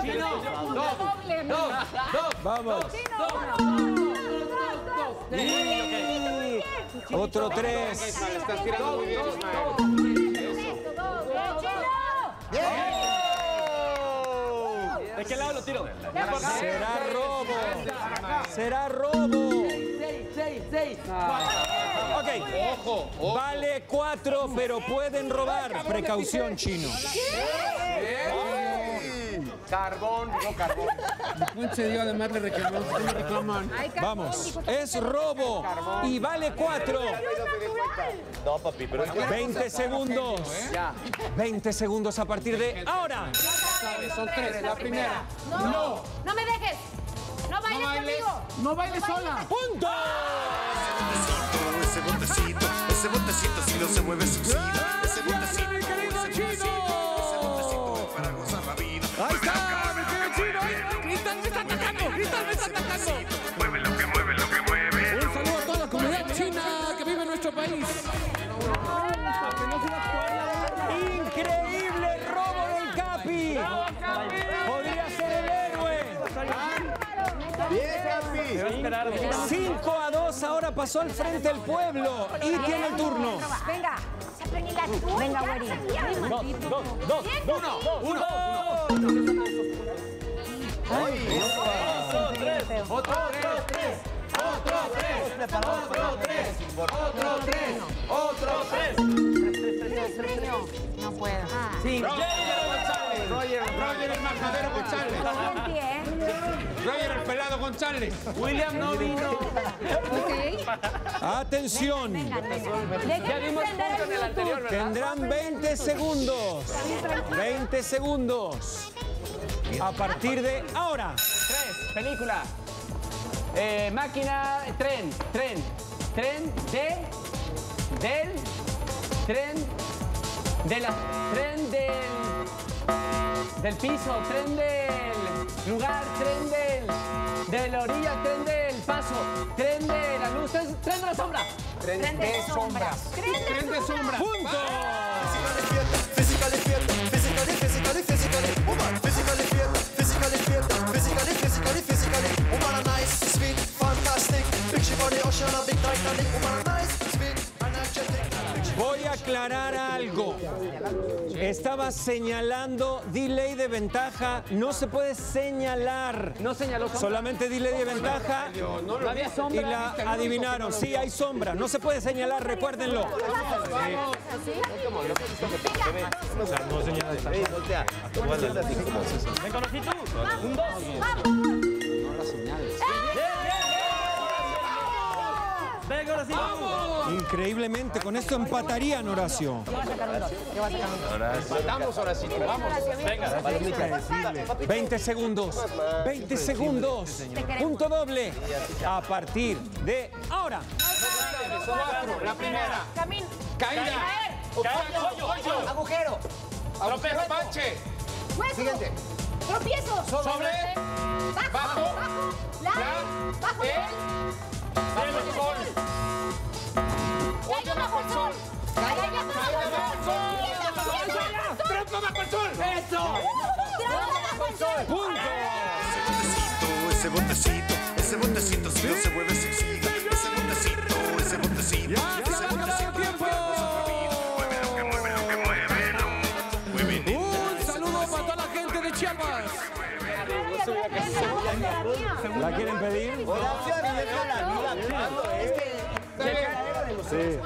Vamos. Otro 3. ¿De qué lado lo tiro? Será robo. Será robo. 6. Ok. Ojo. Vale 4, pero pueden robar. Precaución, chino. Carbón, no carbón. Ponche dio, además le reclaman. Vamos, es robo y vale 4. No, papi, pero es que... 20 segundos. 20 segundos a partir de ahora. Son 3, la primera. No me dejes. No bailes conmigo. No bailes sola. ¡Punto! Ese botecito si no se mueve suicida. Ese botecito, para gozar la vida. ¡Ahí está! ¡Mi querido Chino! ¡Cristal me está atacando! ¡Cristal me está atacando! Mueve lo que mueve, lo que mueve. Un saludo a toda la comunidad china que vive en nuestro país. ¡Increíble robo del Capi! ¡Podría ser el héroe! Bien, Capi. 5-2, ahora pasó al frente el pueblo y tiene el turno. Venga. Venga, güeri. 2, 1. Otro 3. No puedo. Roger el majadero González. Roger el pelado González. William no vino. Atención. Ya dimos punto en el anterior, ¿verdad? Tendrán 20 segundos. 20 segundos. A partir de ahora. 3, película. Máquina, tren del piso, tren del lugar, tren de la orilla, tren del paso, tren de la luz, tren de la sombra. Tren de sombras. Tren de sombra. ¡Punto! Voy a aclarar algo. Estaba señalando delay de ventaja. No se puede señalar. No señaló sombra. Solamente delay de ventaja. No había sombra. Y la adivinaron. Sí, hay sombra. No se puede señalar, recuérdenlo. No señales. Ven con tú. Un 2. No las señales. Venga, ahora sí. Increíblemente, con esto empatarían, Horacio. Empatamos, Horacito. Vamos. Venga. 20 segundos. 20 segundos. Punto doble. A partir de ahora. 4. La primera. Camino. Caída. Agujero. Tropiezo, panche. Hueso. Siguiente. Tropiezo. Sobre. Bajo. Bajo. Cielo y sol. Hoyo bajo el sol. Caída bajo el sol. Trampa bajo el sol. Eso. Trampa bajo el sol. Punto. Ese botecito si no se mueve suicida. Ese botecito. Un saludo para toda la gente de Chiapas. ¿La quieren pedir? Sí.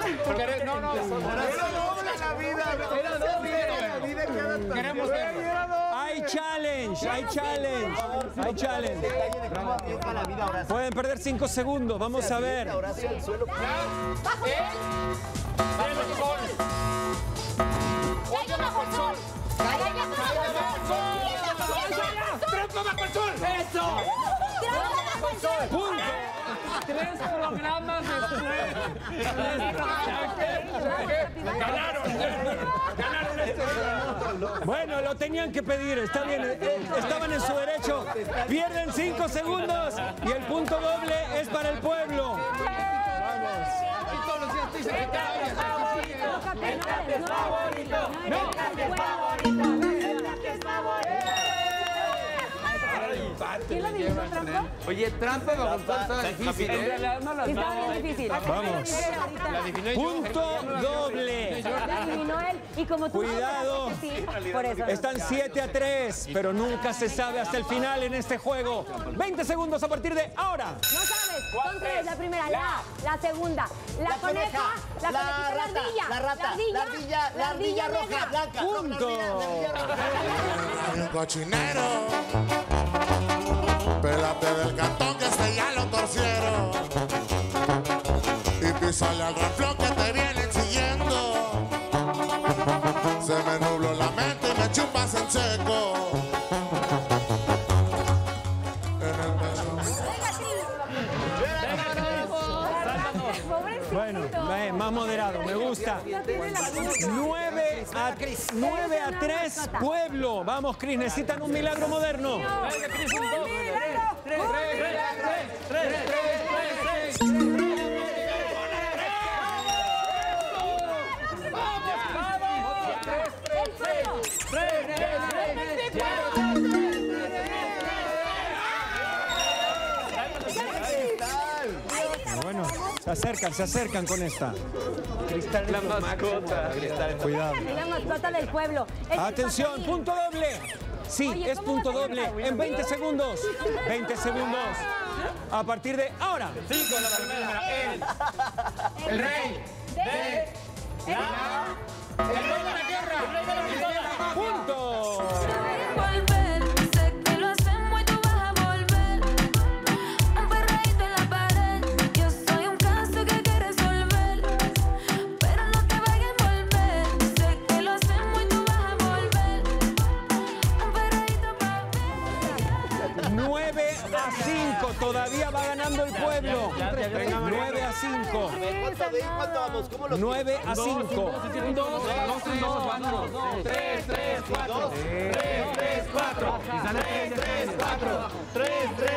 Queremos verlo. Hay challenge. Pueden perder 5 segundos. Vamos a ver. Cielo y sol. Hoyo bajo el sol. Caída bajo el sol. Trampa bajo el sol. Eso. Trampa bajo el sol. Punto. 3 programas después. Ganaron este. Bueno, lo tenían que pedir, está bien, estaban en su derecho. Pierden 5 segundos y el punto doble es para el pueblo. ¿Quién lo dirigió, Trampa? Oye, Trampa lo está difícil, ¿eh? Estaba bien difícil. Vamos. Punto doble. La adivinó él. Y como tú Cuidado. por eso. Están 7-3, pero nunca se sabe hasta el final en este juego. 20 segundos a partir de ahora. No sabes. Son tres. La primera, la segunda, la coneja, la ardilla. La rata, la ardilla roja, blanca. Punto. Un cochinero, pélate del cantón que este ya lo torcieron. Y písale al reflón que te vienen siguiendo. Se me nubló la mente y me chupas en seco. Bueno, más moderado, me gusta. 9 a 3, pueblo. Vamos, Cris, necesitan un milagro moderno. Bueno, se acercan con esta. Cristal es la mascota. Cuidado. Es la mascota del pueblo. Atención, punto doble. Sí, Oye, es punto doble en 20 segundos. 20 segundos. A partir de ahora. 5 la primera. El rey de la tierra. Punto. Sé que lo hacemos y tú vas a volver. Un perreíto en la pared. Yo soy un caso que hay que resolver. Pero no te vayas a envolver. Sé que lo hacemos y tú vas a volver. Un perreíto para 9 a 5. Todavía va ganando el pueblo. 9 a 5. 9 a 5. 3, 3, 4. 3, 3, 4. 3, 3, 4. 3, 3,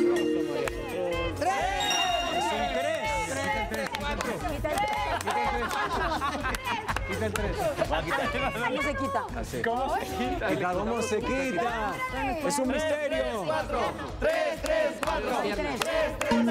4. Quita el 3. ¿Cómo se quita? ¿Cómo se quita? Es un misterio. 3, 3, 4. 3, 3,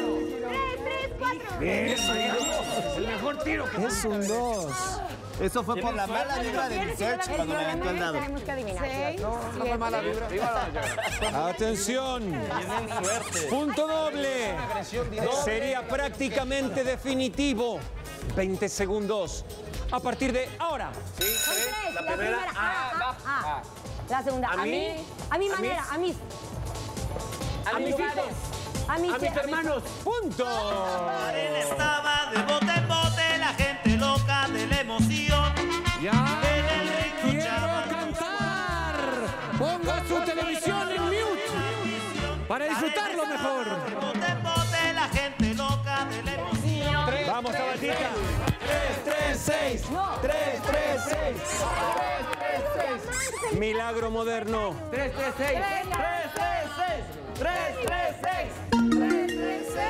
4. Eso, es el mejor tiro que es un 2. Eso fue por la mala vibra de Research cuando me aventó el dado. Tenemos que adivinar. No fue mala vibra. Atención. Punto doble. Sería prácticamente definitivo. 20 segundos. A partir de ahora. La primera. La segunda. A mi manera. A mis hijos. A mis hermanos. Punto. Arena estaba de bote en bote, la gente loca de la emoción. Ya. En el ritmo ¡Quiero cantar! Ponga su televisión en mute para disfrutarlo mejor. De bote en bote, la gente loca de la emoción. Vamos, Sabatita. 3, 3, 6. 3, 3, 6. 3, 3, 6. Milagro moderno. 3, 3, 6. 3, 3, 6. 3, 3, 6. 3, 3, 6.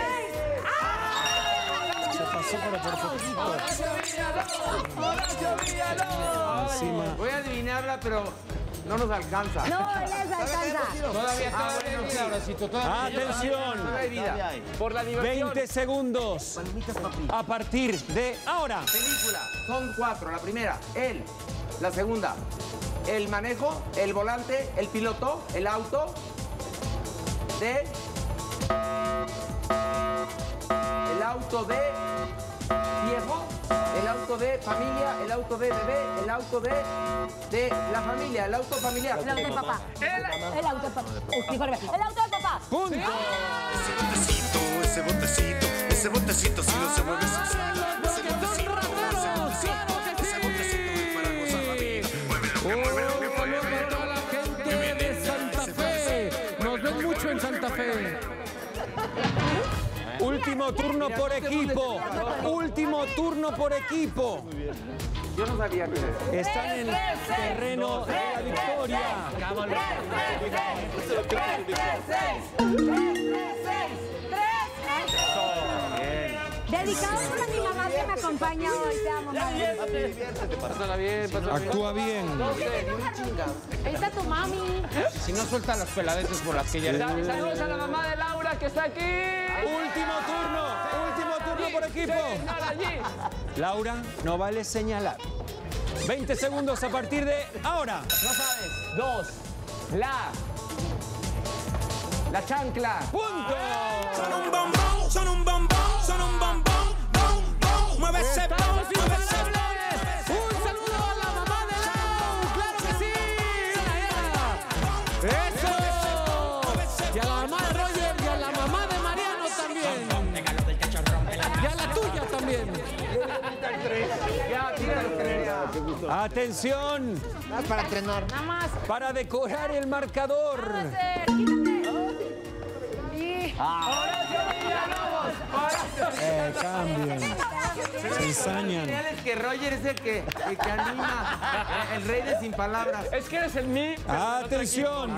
Se pasó por poquito. Encima. Voy a adivinarla, pero no nos alcanza. No les alcanza. Todavía hay vida, Horacito. Atención. Todavía hay vida. Por la diversión. 20 segundos. A partir de ahora. Película. Son 4. La primera, él. La segunda, el manejo, el volante, el piloto, el auto de... El auto de viejo, el auto de familia, el auto de bebé, el auto de la familia, el auto familiar. El auto de papá. El auto de papá. El auto de papá. ¡Punto! Ese botecito, ese botecito si no se mueve ese botecito, para gozar la vida. Mueve lo que mueve. La gente de Santa Fe. Nos ven mucho en Santa Fe. Último turno por equipo. Último turno por equipo. Yo no sabía que Están en el terreno de la victoria. Dedicado para mi mamá que me acompaña hoy. Te amo, mamá. Pásala bien, Actúa bien. Ahí está tu mami. Si no suelta las peladeces por las que ya... Saludos a la mamá de Laura que está aquí. Último turno por equipo. Laura, no vale señalar. 20 segundos a partir de ahora. No sabes. 2. La chancla. ¡Punto! Son un bombón, son un bombón, son un bombón, bom, bom. Mueve ese bom, mueve ese bom. Un saludo a la mamá de Lau. ¡Claro que sí! ¡Eso! Y a la mamá de Roger y a la mamá de Mariano también. Y a la tuya también. Ya, tíralo. Atención. Para entrenar. Nada más. Para decorar el marcador. Cambian. Se ensañan. Señales que Roger es el que anima, el rey de sin palabras. Es que eres el mí. Atención.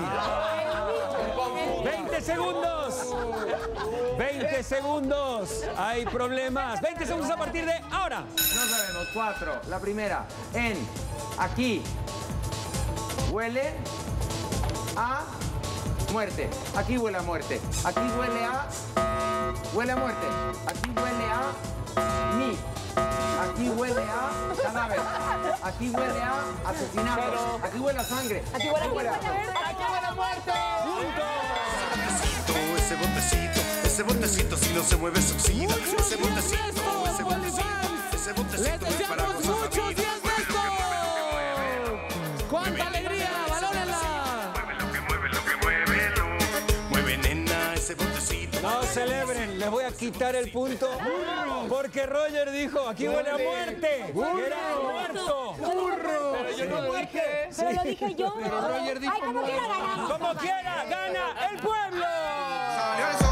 20 segundos. 20 segundos. Hay problemas. 20 segundos a partir de ahora. No sabemos. 4. La primera. Aquí. Huele a muerte. Aquí huele a muerte. Aquí huele a muerte. Aquí huele a mí. Aquí huele a cadáver. Aquí huele a asesinato. Aquí huele a sangre. Aquí huele a muerte. Aquí huele a muerte. Ese botecito si no se mueve se oxida. Ese botecito Les deseamos muchos días de esto. ¡Cuánta alegría! ¡Valórenla! mueve nena, ese botecito. No celebren, les voy a quitar el punto porque Roger dijo, aquí huele a muerte. Y era muerto. Pero yo no lo dije. Pero lo dije yo. Pero Roger dijo Ay, como quiera ganamos. Como quiera, gana el pueblo. Salió el sol.